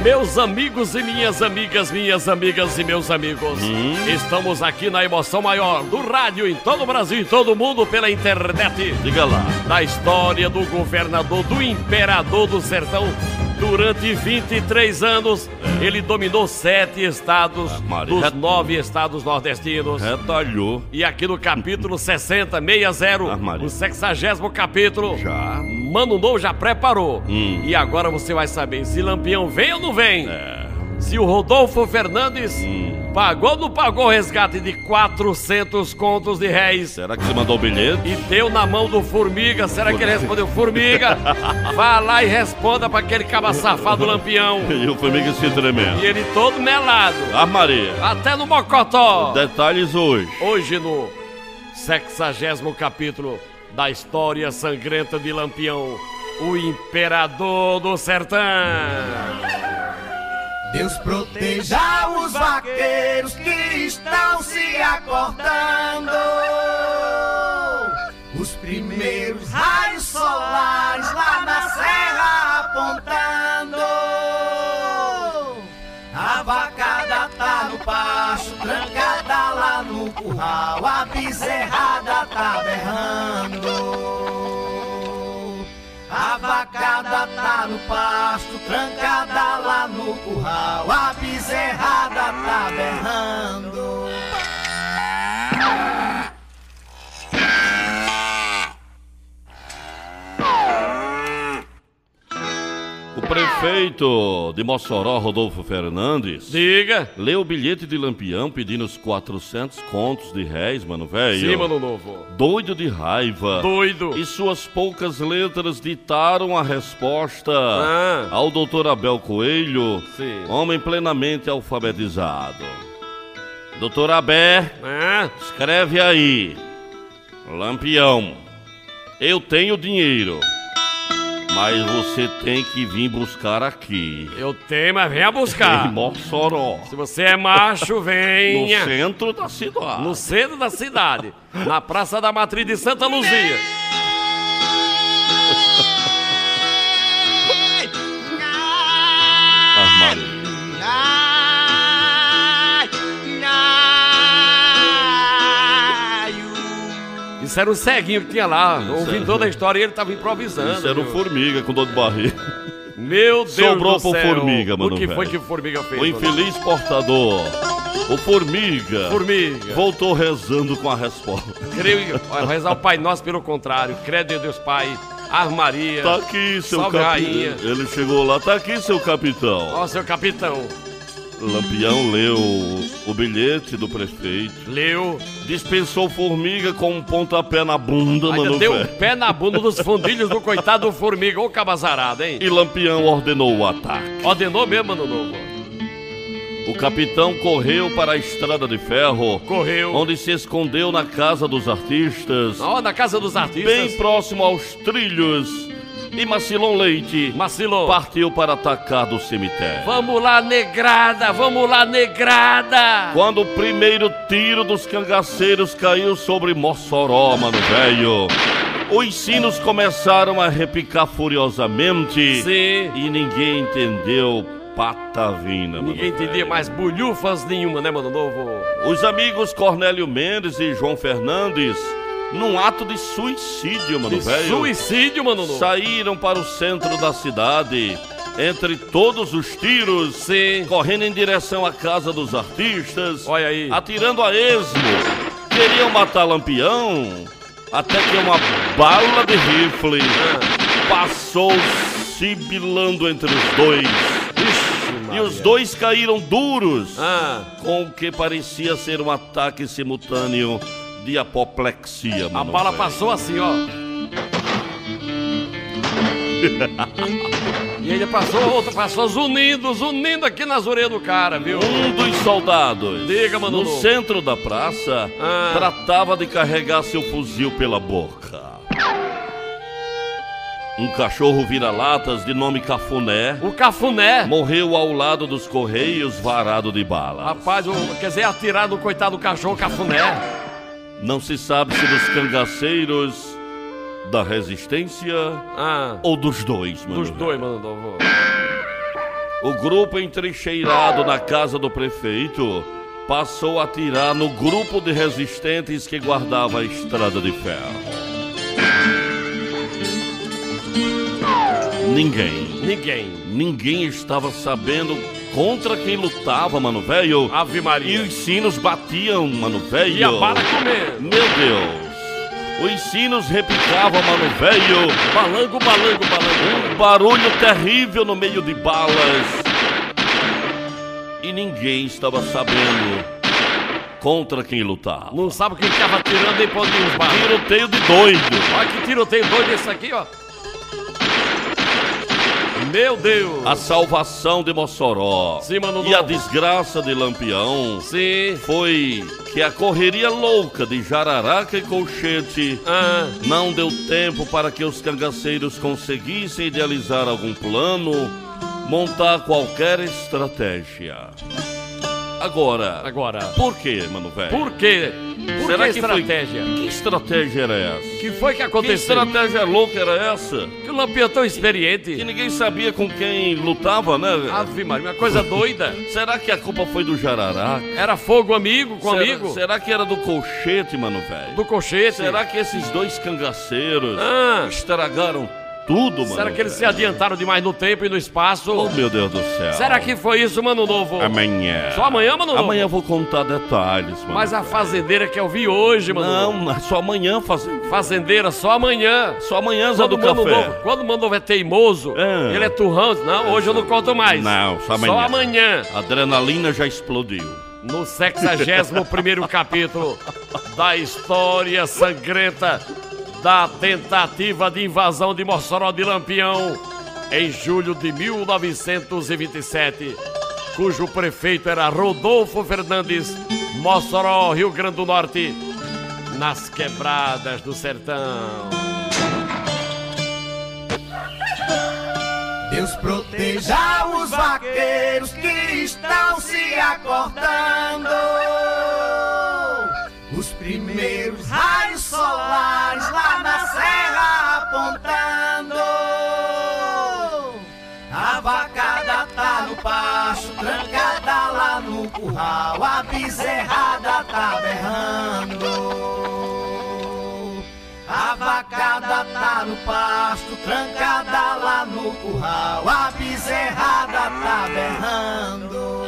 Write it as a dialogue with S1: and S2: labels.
S1: Meus amigos e minhas amigas e meus amigos, estamos aqui na emoção maior do rádio em todo o Brasil e todo o mundo pela internet.
S2: Diga lá.
S1: Da história do governador, do imperador do sertão. Durante 23 anos, ele dominou 7 estados dos 9 estados nordestinos.
S2: Retalhou.
S1: E aqui no capítulo 60, o 60º capítulo, Mano Novo já preparou. E agora você vai saber se Lampião vem ou não vem. Se o Rodolfo Fernandes pagou ou não pagou o resgate de 400 contos de réis.
S2: Será que ele mandou o bilhete?
S1: E deu na mão do Formiga. Será que ele respondeu? Formiga, vá lá e responda pra aquele caba safado Lampião.
S2: E o Formiga se tremendo.
S1: E ele todo melado.
S2: Maria.
S1: Até no Mocotó.
S2: Detalhes hoje.
S1: Hoje no 60º capítulo da história sangrenta de Lampião, o imperador do sertão.
S3: Deus proteja os vaqueiros que estão se acordando. Os primeiros raios solares lá na serra apontando. A vacada tá no pasto, trancada lá no curral. A bezerrada tá berrando. A vacada tá no pasto, trancada lá no curral. A bezerrada tá berrando.
S2: O prefeito de Mossoró, Rodolfo Fernandes, leu o bilhete de Lampião pedindo os 400 contos de réis, mano velho.
S1: Sim, Mano Novo.
S2: Doido de raiva.
S1: Doido.
S2: E suas poucas letras ditaram a resposta ao doutor Abel Coelho, homem plenamente alfabetizado. Doutor Abel, escreve aí. Lampião, eu tenho dinheiro, mas você tem que vir buscar aqui.
S1: Eu tenho, mas venha buscar.
S2: Em Mossoró.
S1: Se você é macho, venha.
S2: No centro da cidade.
S1: No centro da cidade. Na Praça da Matriz de Santa Luzia. Isso era um ceguinho que tinha lá, ouvindo toda a história e ele tava improvisando.
S2: Isso era o Formiga com dor de barriga.
S1: Meu Deus
S2: Sobrou
S1: do céu.
S2: pro Formiga, mano.
S1: O que foi que o Formiga fez?
S2: O infeliz portador, o Formiga, voltou rezando com a resposta.
S1: Creio, rezar o Pai Nosso pelo contrário. Credo em Deus Pai, Ave Maria.
S2: Tá aqui, seu capitão. Ele chegou lá, tá aqui, seu capitão.
S1: Ó, seu capitão.
S2: Lampião leu o bilhete do prefeito.
S1: Leu.
S2: Dispensou Formiga com um pontapé na bunda,
S1: ainda
S2: mano.
S1: Deu um pé na bunda dos fundilhos do coitado do Formiga. Ô cabazarada, hein?
S2: E Lampião ordenou o ataque.
S1: Ordenou mesmo, Mano Novo.
S2: O capitão correu para a estrada de ferro.
S1: Correu.
S2: Onde se escondeu na casa dos artistas.
S1: Ó, na casa dos artistas.
S2: Bem próximo aos trilhos. E Macilon Leite partiu para atacar do cemitério.
S1: Vamos lá, negrada! Vamos lá, negrada!
S2: Quando o primeiro tiro dos cangaceiros caiu sobre Mossoró, mano velho, os sinos começaram a repicar furiosamente.
S1: Sim.
S2: E ninguém entendeu patavina, mano.
S1: Ninguém entendia mais bolhufas nenhuma, né, Mano Novo?
S2: Os amigos Cornélio Mendes e João Fernandes, num ato de suicídio, mano velho.
S1: Suicídio, Mano Novo.
S2: Saíram para o centro da cidade, entre todos os tiros, correndo em direção à casa dos artistas.
S1: Olha aí.
S2: Atirando a esmo. Queriam matar Lampião, até que uma bala de rifle passou sibilando entre os dois. E os dois caíram duros, com o que parecia ser um ataque simultâneo de apoplexia, mano.
S1: A bala passou assim, ó. E ainda passou outra, passou zunindo aqui nas orelhas do cara, viu?
S2: Um dos soldados,
S1: diga, Mano
S2: no centro da praça, tratava de carregar seu fuzil pela boca. Um cachorro vira-latas de nome Cafuné.
S1: O Cafuné
S2: morreu ao lado dos correios varado de balas.
S1: Rapaz, quer dizer, atirar no coitado do cachorro Cafuné.
S2: Não se sabe se dos cangaceiros, da resistência ou dos dois, mano.
S1: Dos dois, Mano Novo.
S2: O grupo entrincheirado na casa do prefeito passou a atirar no grupo de resistentes que guardava a estrada de ferro. Ninguém estava sabendo contra quem lutava, mano velho.
S1: Ave Maria.
S2: E os sinos batiam, mano velho.
S1: E a bala comendo.
S2: Meu Deus. Os sinos repicavam, mano velho.
S1: Balango.
S2: Um barulho terrível no meio de balas. E ninguém estava sabendo contra quem lutar.
S1: Não sabe quem ficava tirando e pondo os balas.
S2: Tiroteio de doido.
S1: Olha que tiroteio doido esse aqui, ó. Meu Deus.
S2: A salvação de Mossoró.
S1: Sim, mano.
S2: E a desgraça de Lampião.
S1: Sim.
S2: Foi que a correria louca de Jararaca e Colchete não deu tempo para que os cangaceiros conseguissem idealizar algum plano, montar qualquer estratégia. Agora, por quê, mano velho?
S1: Por quê?
S2: Será que
S1: estratégia?
S2: Que estratégia era essa?
S1: Que foi que aconteceu?
S2: Que estratégia louca era essa?
S1: Que o Lampião é tão experiente.
S2: Que ninguém sabia com quem lutava, né?
S1: Ave Maria, uma coisa doida.
S2: Será que a culpa foi do Jararaca?
S1: Era fogo amigo com amigo?
S2: Será que era do Colchete, mano velho?
S1: Do Colchete?
S2: Será que esses dois cangaceiros estragaram tudo, mano?
S1: Será que eles se adiantaram demais no tempo e no espaço?
S2: Oh, meu Deus do céu.
S1: Será que foi isso, Mano Novo?
S2: Amanhã.
S1: Só amanhã, Mano Novo?
S2: Amanhã eu vou contar detalhes, mano.
S1: Mas a fazendeira que eu vi hoje, Mano Novo.
S2: Não, só amanhã,
S1: fazendeira, só amanhã.
S2: Só amanhã, Zé do Café.
S1: Novo, quando o Mano Novo é teimoso, ele é turrão. Não, hoje eu não conto mais.
S2: Não, só amanhã.
S1: Só amanhã.
S2: A adrenalina já explodiu.
S1: No 61º capítulo da história sangrenta da tentativa de invasão de Mossoró de Lampião em julho de 1927, cujo prefeito era Rodolfo Fernandes, Mossoró, Rio Grande do Norte, nas quebradas do sertão.
S3: Deus proteja os vaqueiros que estão se acordando. Os primeiros raios solares lá na serra apontando. A vacada tá no pasto, trancada lá no curral. A bezerrada tá berrando. A vacada tá no pasto, trancada lá no curral. A bezerrada tá berrando.